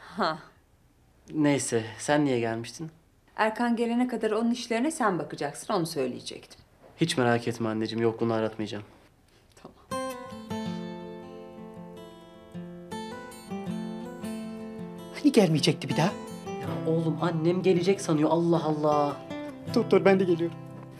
Ha. Neyse, sen niye gelmiştin? Erkan gelene kadar onun işlerine sen bakacaksın, onu söyleyecektim. Hiç merak etme anneciğim, yokluğunu aratmayacağım. Tamam. Hani gelmeyecekti bir daha? Ya oğlum annem gelecek sanıyor, Allah Allah. Dur ben de geliyorum.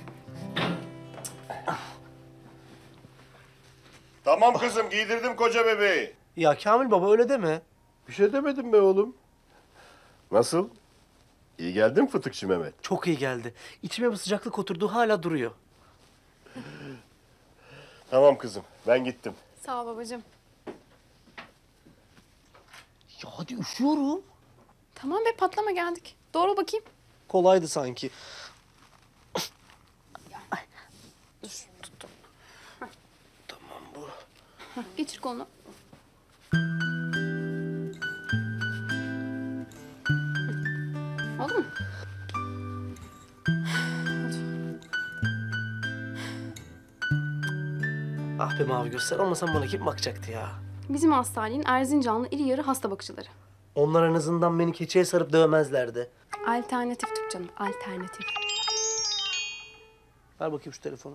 Tamam kızım, giydirdim koca bebeği. Ya Kamil baba öyle deme. Bir şey demedim be oğlum. Nasıl? İyi geldin fıtıkçı Mehmet. Çok iyi geldi. İçime bir sıcaklık oturdu, hala duruyor. Tamam kızım, ben gittim. Sağ ol babacığım. Ya hadi üşüyorum. Tamam be patlama geldik. Doğru bakayım. Kolaydı sanki. Dur tuttum. Tamam bu. Geçir kolunu. Oldu mu? Ah be mavi göz, sen olmasan bana kim bakacaktı ya? Bizim hastanenin Erzincanlı iri yarı hasta bakıcıları. Onlar en azından beni keçiye sarıp dövmezlerdi. Alternatif Türk canım, alternatif. Ver bakayım şu telefonu.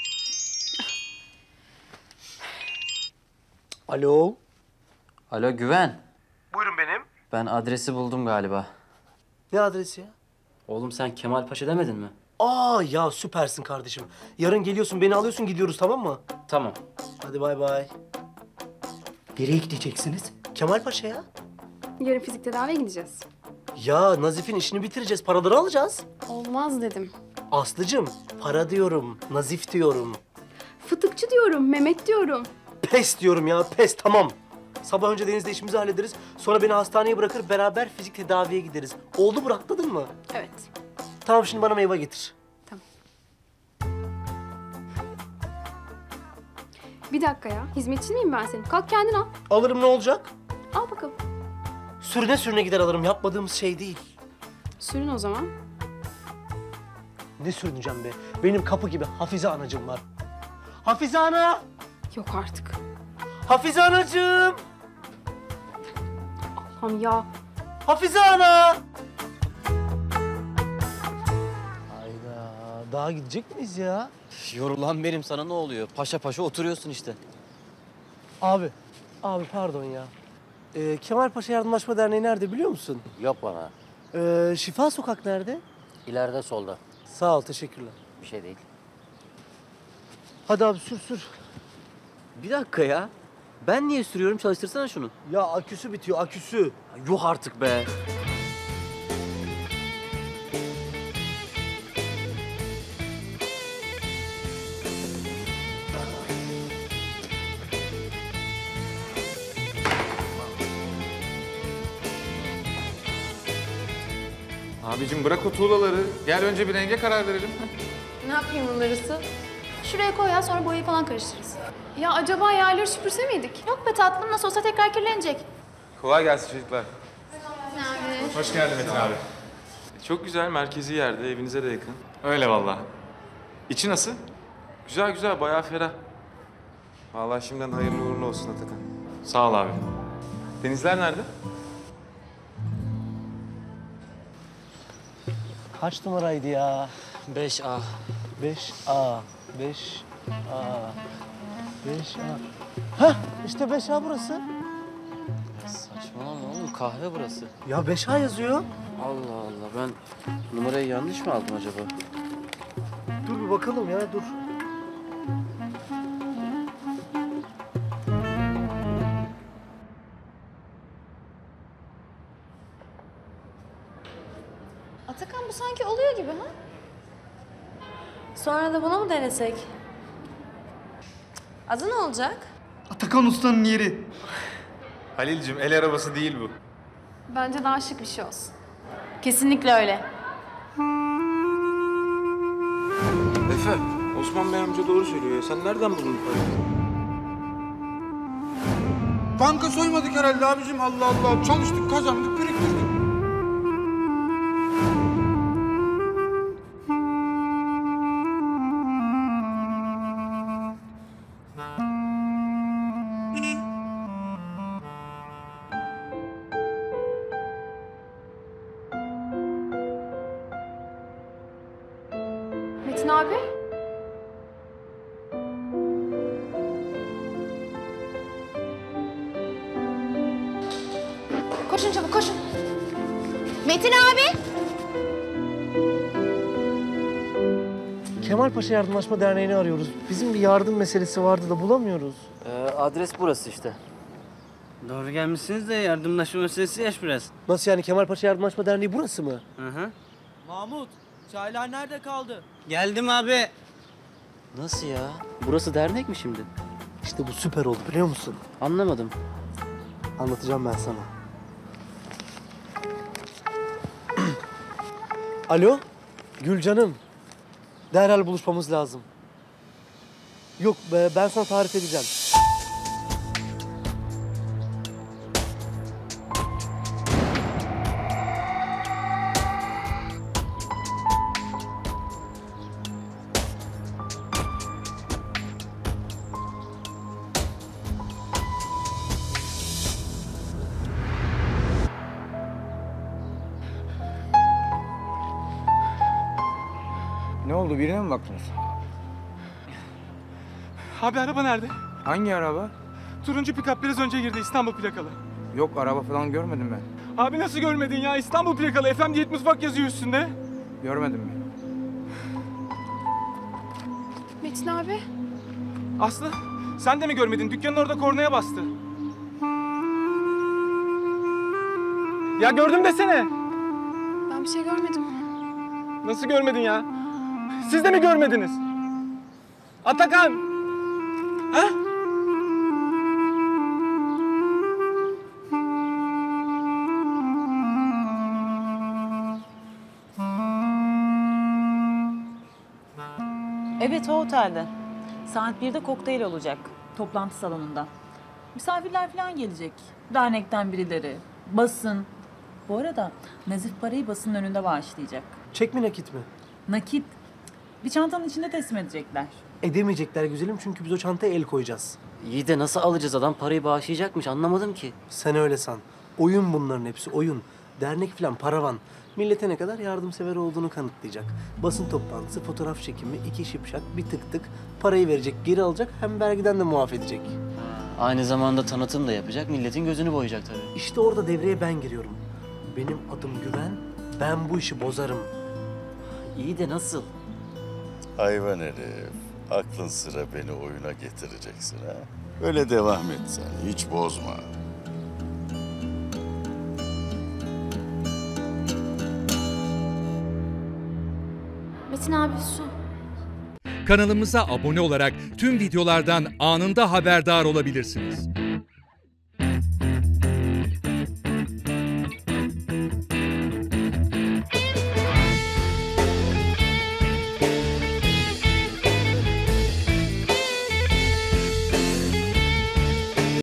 Alo. Alo Güven. Buyurun benim. Ben adresi buldum galiba. Ne adresi ya? Oğlum sen Kemal Paşa demedin mi? Aa ya süpersin kardeşim. Yarın geliyorsun, beni alıyorsun, gidiyoruz, tamam mı? Tamam. Hadi bay bay. Nereye gideceksiniz? Kemal Paşa ya. Yarın fizik tedaviye gideceğiz. Ya Nazif'in işini bitireceğiz, paraları alacağız. Olmaz dedim. Aslıcığım, para diyorum, Nazif diyorum. Fıtıkçı diyorum, Mehmet diyorum. Pes diyorum ya, pes, tamam. Sabah önce denizde işimizi hallederiz. Sonra beni hastaneye bırakır, beraber fizik tedaviye gideriz. Oldu mu, rahatladın mı? Evet. Tamam, şimdi bana meyve getir. Bir dakika ya, hizmetçi miyim ben senin? Kalk kendin al. Alırım, ne olacak? Al bakalım. Sürüne sürüne gider alırım, yapmadığımız şey değil. Sürün o zaman. Ne sürüneceğim be? Benim kapı gibi Hafize anacığım var. Hafize ana! Yok artık. Hafize anacığım! Allah'ım ya. Hafize ana! Hayda, daha gidecek miyiz ya? Yorulan benim, sana ne oluyor? Paşa paşa oturuyorsun işte. Abi pardon ya. Kemal Paşa Yardımlaşma Derneği nerede biliyor musun? Yok bana. Şifa Sokak nerede? İleride solda. Sağ ol, teşekkürler. Bir şey değil. Hadi abi sür. Bir dakika ya. Ben niye sürüyorum? Çalıştırsana şunu. Ya aküsü bitiyor, aküsü. Yuh artık be. Abicim bırak o tuğlaları. Gel önce bir renge karar verelim. Ne yapayım bunlarısı? Şuraya koy ya, sonra boyayı falan karıştırırız. Ya acaba yerleri süpürse miydik? Yok be tatlım, nasıl olsa tekrar kirlenecek. Kolay gelsin çocuklar. Yani. Hoş geldin Metin abi. Çok güzel, merkezi yerde, evinize de yakın. Öyle vallahi. İçi nasıl? Güzel güzel, bayağı ferah. Vallahi şimdiden hayırlı uğurlu olsun Atakan. Sağ ol abi. Denizler nerede? Kaç numaraydı ya? 5A. 5A, 5A, 5A. Hah, işte 5A burası. Saçmalama oğlum, kahve burası. Ya 5A yazıyor. Allah Allah, ben numarayı yanlış mı aldım acaba? Dur bir bakalım ya, dur. Atakan bu sanki oluyor gibi ha? Sonra da bunu mu denesek? Adı ne olacak? Atakan Usta'nın yeri. Halil'cim el arabası değil bu. Bence daha şık bir şey olsun. Kesinlikle öyle. Efe, Osman Bey amca doğru söylüyor ya. Sen nereden buldun parayı? Banka soymadık herhalde abicim. Allah Allah. Çalıştık, kazandık, biriktirdik. Metin abi? Koşun çabuk koşun. Metin abi! Kemalpaşa Yardımlaşma Derneği'ni arıyoruz. Bizim bir yardım meselesi vardı da bulamıyoruz. Adres burası işte. Doğru gelmişsiniz de yardımlaşma meselesi yaş biraz. Nasıl yani, Kemalpaşa Yardımlaşma Derneği burası mı? Hı hı. Mahmut, çaylar nerede kaldı? Geldim abi. Nasıl ya? Burası dernek mi şimdi? İşte bu süper oldu, biliyor musun? Anlamadım. Anlatacağım ben sana. Alo, Gülcanım. Derhal buluşmamız lazım. Yok, ben sana tarif edeceğim. Ne oldu, birine mi baktınız? Abi araba nerede? Hangi araba? Turuncu pikap biraz önce girdi, İstanbul plakalı. Yok, araba falan görmedim ben. Abi nasıl görmedin ya? İstanbul plakalı, FM Mutfak yazıyor üstünde. Görmedim mi? Metin abi? Aslı, sen de mi görmedin? Dükkanın orada kornaya bastı. Ya gördüm desene. Ben bir şey görmedim. Nasıl görmedin ya? Siz de mi görmediniz? Atakan! Ha? Evet, o otelde. Saat 1'de kokteyl olacak. Toplantı salonunda. Misafirler falan gelecek. Dernekten birileri. Basın. Bu arada Nazif parayı basının önünde bağışlayacak. Çek mi, nakit mi? Nakit. Bir çantanın içinde teslim edecekler. Edemeyecekler güzelim, çünkü biz o çantaya el koyacağız. İyi de nasıl alacağız? Adam parayı bağışlayacakmış. Anlamadım ki. Sen öyle san. Oyun bunların hepsi, oyun. Dernek falan paravan. Millete ne kadar yardımsever olduğunu kanıtlayacak. Basın toplantısı, fotoğraf çekimi, 2 şipşak, bir tık tık. Parayı verecek, geri alacak, hem vergiden de muaf edecek. Aynı zamanda tanıtım da yapacak. Milletin gözünü boyayacak tabii. İşte orada devreye ben giriyorum. Benim adım Güven, ben bu işi bozarım. İyi de nasıl? Hayvan herif. Aklın sıra beni oyuna getireceksin ha. Öyle devam et sen. Hiç bozma. Metin abi su. Kanalımıza abone olarak tüm videolardan anında haberdar olabilirsiniz.